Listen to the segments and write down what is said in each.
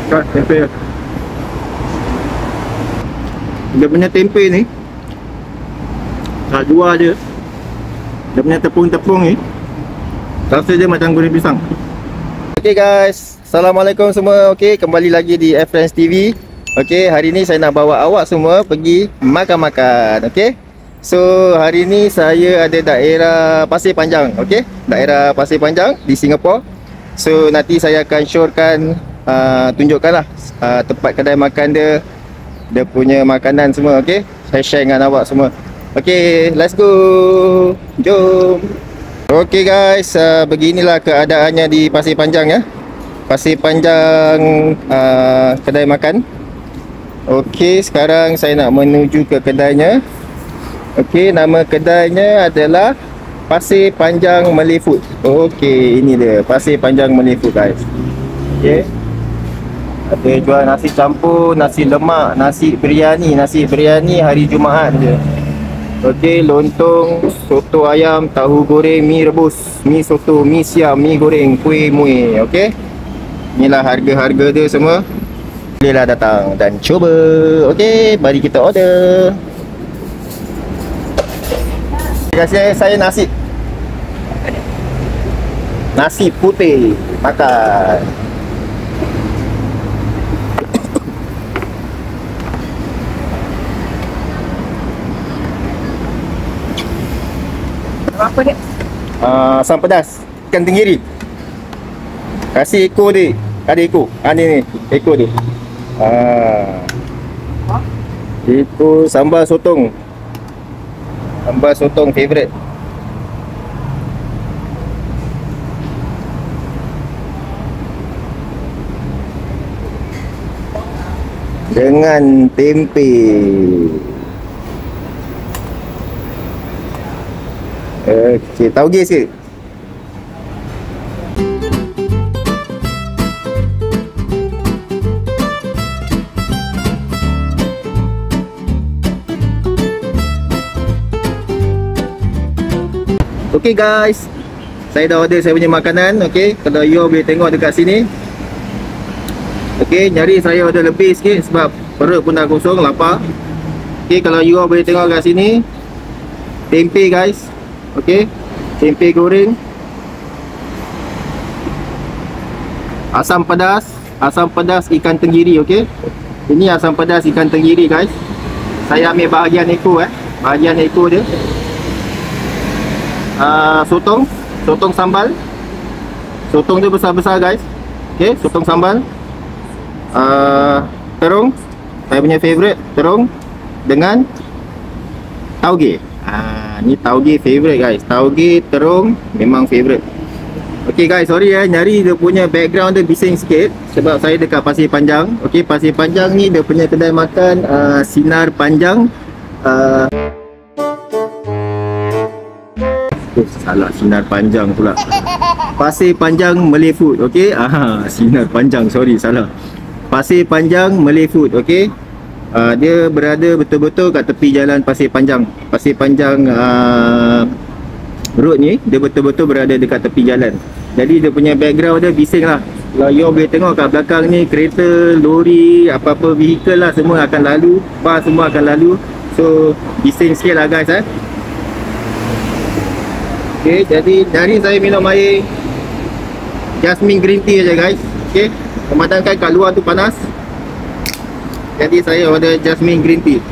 Kat tempe. Dia punya tempe ni tak jual je. Dia punya tepung-tepung ni rasa dia macam goreng pisang. Okay guys, Assalamualaikum semua. Okay, kembali lagi di Friends TV. Okay, hari ni saya nak bawa awak semua pergi makan-makan. Okay, so hari ni saya ada daerah Pasir Panjang. Okay, daerah Pasir Panjang di Singapura. So nanti saya akan showkan, tunjukkan lah tempat kedai makan dia, dia punya makanan semua. Okay, saya share dengan awak semua. Okay, let's go. Jom. Okay guys, beginilah keadaannya di Pasir Panjang ya. Pasir Panjang kedai makan. Okay, sekarang saya nak menuju ke kedainya. Okay, nama kedainya adalah Pasir Panjang Malay Food. Okay, ini dia Pasir Panjang Malay Food guys. Okay, ada jual nasi campur, nasi lemak, nasi biryani hari Jumaat je. Okey, lontong, soto ayam, tahu goreng, mi rebus, mi soto, mi siam, mi goreng, kuih muih. Okey, inilah harga-harga dia semua. Bolehlah datang dan cuba. Okey, mari kita order. Kasih saya nasi putih, makan. Apa dia? Asam pedas, ikan tenggiri. Kasih ekor dia. Ada ekor. Ni ekor dia. Ekor sambal sotong. Sambal sotong favorite. Dengan tempe. Okey, tauge sikit. Okey guys, saya dah order saya punya makanan. Okey, kalau you boleh tengok dekat sini. Okey, nyari saya order lebih sikit sebab perut pun dah kosong, lapar. Okey, kalau you boleh tengok kat sini, tempe guys. Okey, tempe goreng, asam pedas ikan tenggiri. Okey, ini asam pedas ikan tenggiri guys. Saya ambil bahagian ekor bahagian ekor dia. Sotong sambal. Sotong dia besar-besar guys. Okey, sotong sambal. Terung, saya punya favorite, terung dengan tauge. Ni tauge favorite guys. Tauge, terung memang favorite. Okay guys, sorry nyari dia punya background dia bising sikit sebab saya dekat Pasir Panjang. Okay, Pasir Panjang ni dia punya kedai makan Sinar Panjang. Salah, Sinar Panjang pula. Pasir Panjang Malay Food. Okay, Sinar Panjang, sorry, salah. Pasir Panjang Malay Food. Okay, dia berada betul-betul kat tepi jalan Pasir Panjang. Pasir Panjang road ni, dia betul-betul berada dekat tepi jalan. Jadi dia punya background dia bising lah. Kalau you boleh tengok kat belakang ni, kereta, lori, apa-apa vehicle lah semua akan lalu, bas semua akan lalu. So bising sikit lah guys. Okay, jadi dari saya minum air Jasmine green tea aja guys. Okay, memandangkan kat luar tu panas, jadi saya order Jasmine green tea.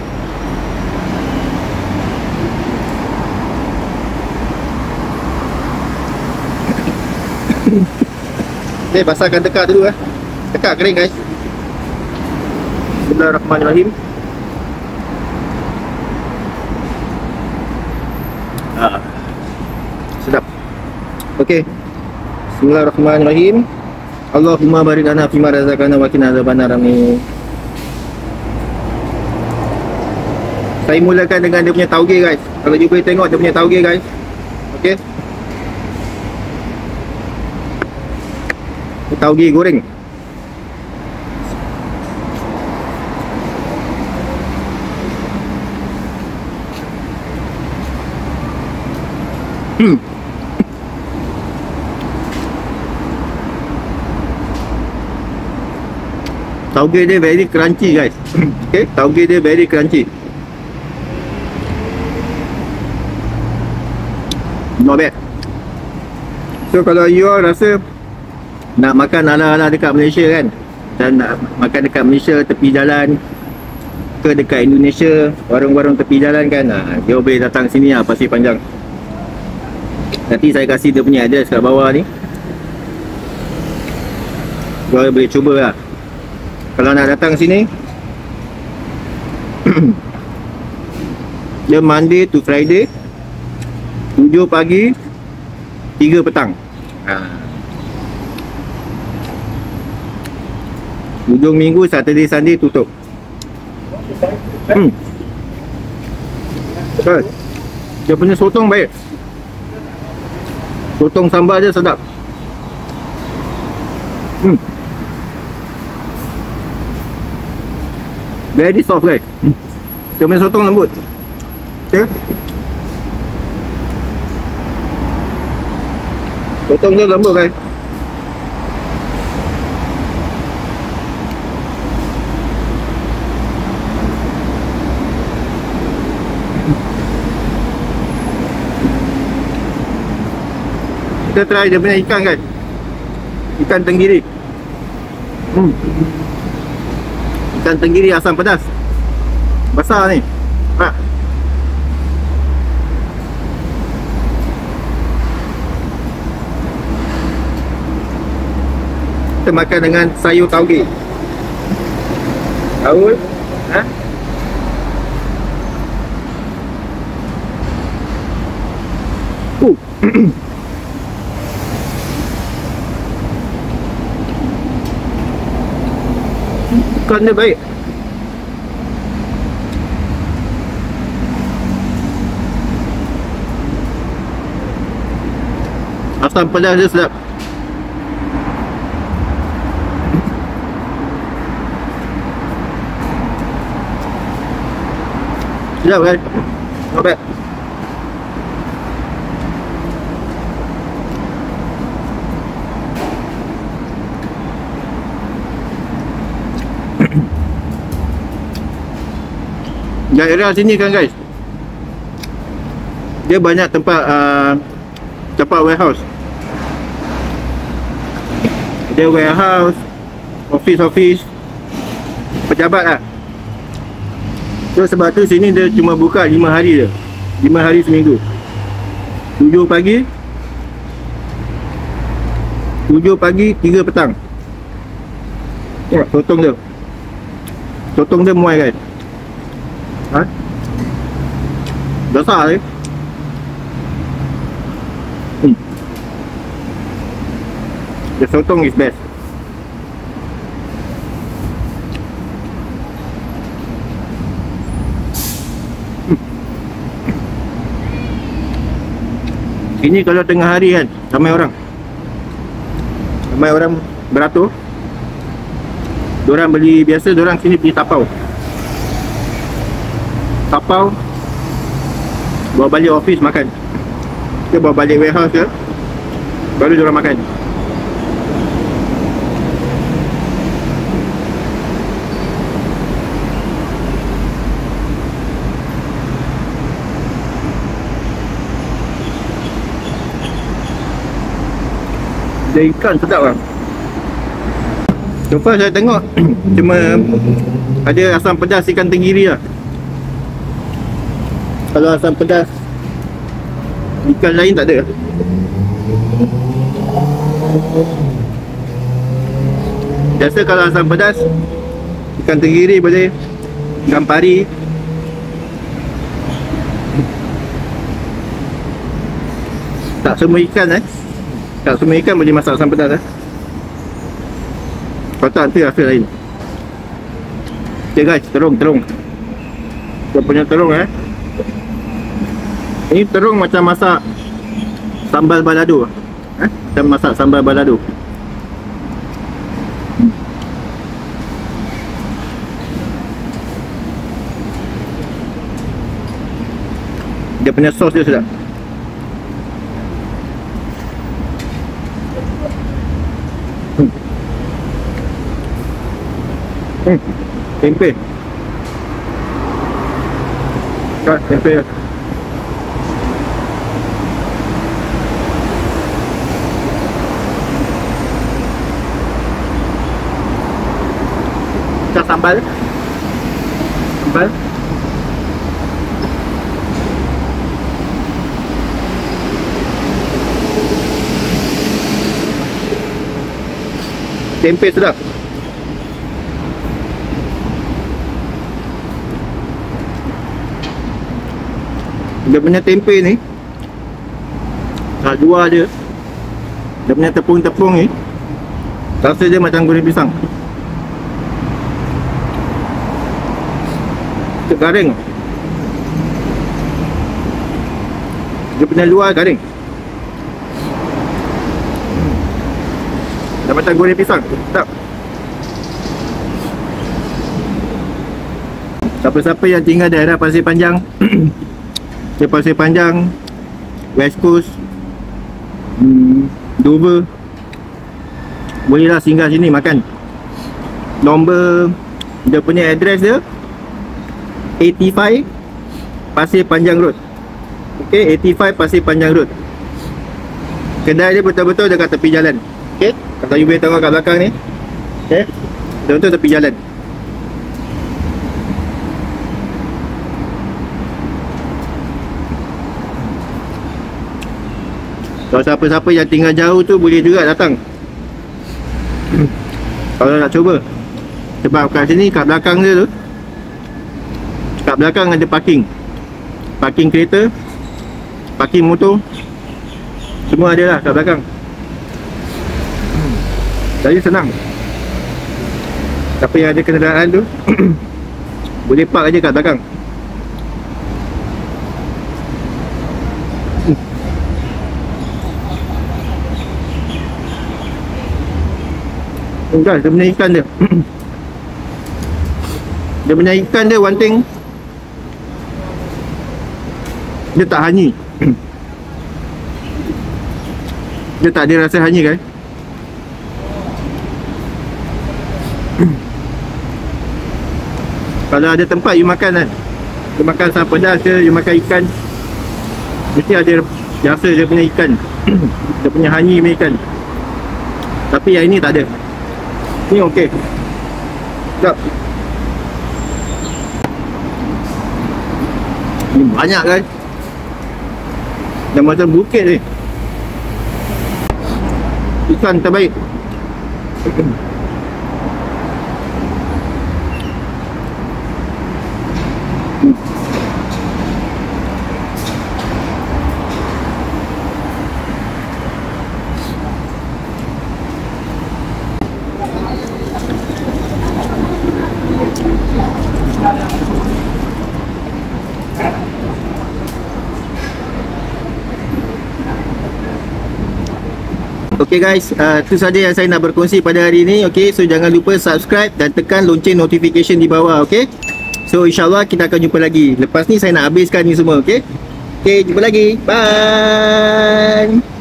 Okay, basahkan tekak dulu tekak kering guys. Bismillahirrahmanirrahim. Sedap. Okay, Bismillahirrahmanirrahim. Allahumma barik lana fima razaqtana wa qina adzabannar. Amin. Saya mulakan dengan dia punya tauge guys. Kalau you boleh tengok dia punya tauge guys. Okey, tauge goreng. Tauge dia very crunchy guys. Okay, tauge dia very crunchy. Not bad. So kalau you all rasa nak makan ala-ala dekat Malaysia kan, dan nak makan dekat Malaysia tepi jalan ke dekat Indonesia warung-warung tepi jalan kan, you boleh datang sini lah, Pasir Panjang. Nanti saya kasih dia punya address kat bawah ni, you all boleh cuba lah. Kalau nak datang sini dia Monday to Friday 7 pagi 3 petang. Hujung minggu Saturday Sunday tutup. Kan? Dia punya sotong baik. Sotong sambal dia sedap. Very soft guys. Dia punya sotong lembut. Okay. Sotong dia lembut guys. Kita try dia punya ikan guys. Ikan tenggiri. Ikan tenggiri asam pedas. Besar ni. Kita makan dengan sayur tauge. Tahu? Ikan dia baik. Asam pedas dia sedap. Sedap kan? Not bad. Daerah sini kan guys, dia banyak tempat tempat warehouse. Dia warehouse, office pejabat lah. So sebab tu sini dia cuma buka 5 hari je, 5 hari seminggu. 7 pagi 3 petang. Tengok sotong dia. Sotong dia muai guys. Besar ni. The sotong is best. Ini kalau tengah hari kan, ramai orang beratur. Diorang beli, biasa diorang sini beli tapau, bawa balik office makan. Dia bawa balik warehouse ke, baru diorang makan. Dia ikan sedap lah. So far saya tengok cuma ada asam pedas ikan tenggiri lah. Kalau asam pedas ikan lain tak ada. Biasa kalau asam pedas ikan tenggiri boleh, ikan pari. Tak semua ikan tak semua ikan boleh masak asam pedas Kalau tak nanti rasa lain. Okay guys, terung kita punya terung ini terung macam masak sambal balado. Macam masak sambal balado. Dia punya sos dia sedap. Tempe. Kat tempe. Kat sambal. Sambal. Tempe sedap. Dia punya tempe ni tak jual dia. Dia punya tepung-tepung ni rasa dia macam goreng pisang. Garing. Dia punya luar garing. Dah macam goreng pisang. Tak. Siapa-siapa yang tinggal daerah Pasir Panjang di Pasir Panjang, West Coast, Dover, bolehlah singgah sini makan. Nombor dia punya address dia 85 Pasir Panjang Road. Okey, 85 Pasir Panjang Road. Kedai dia betul-betul dekat tepi jalan. Okey, kalau you boleh tengok kat belakang ni. Okey, betul-betul tepi jalan. Kalau siapa-siapa yang tinggal jauh tu boleh juga datang. Kalau nak cuba. Sebab kat sini, kat belakang dia tu, kat belakang ada parking. Parking kereta, parking motor, semua ada lah kat belakang. Jadi senang. Siapa yang ada kenderaan tu boleh park aja kat belakang. Guys, dia punya ikan dia dia punya ikan dia one thing, dia tak hanyi. Dia tak ada rasa hanyi kan. Kalau ada tempat you makan kan, you makan asam pedas ke, you makan ikan, mesti ada rasa dia punya ikan. Dia punya hanyi punya ikan. Tapi yang ini tak ada. Ni okey. Sekejap. Ni banyak kan. Dah macam bukit ni. Ikan terbaik. Okay guys, itu saja yang saya nak berkongsi pada hari ini. Okay, so jangan lupa subscribe dan tekan lonceng notification di bawah. Okay, so insyaAllah kita akan jumpa lagi. Lepas ni saya nak habiskan ni semua. Okay, jumpa lagi. Bye.